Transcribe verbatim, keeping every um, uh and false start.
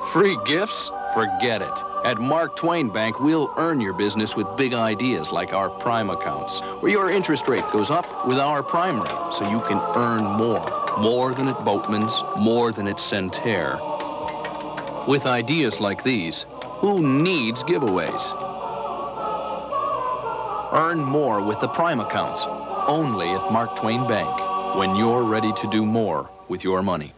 Free gifts? Forget it. At Mark Twain Bank, we'll earn your business with big ideas like our prime accounts, where your interest rate goes up with our prime rate, so you can earn more. More than at Boatman's, more than at Centre. With ideas like these, who needs giveaways? Earn more with the prime accounts, only at Mark Twain Bank, when you're ready to do more with your money.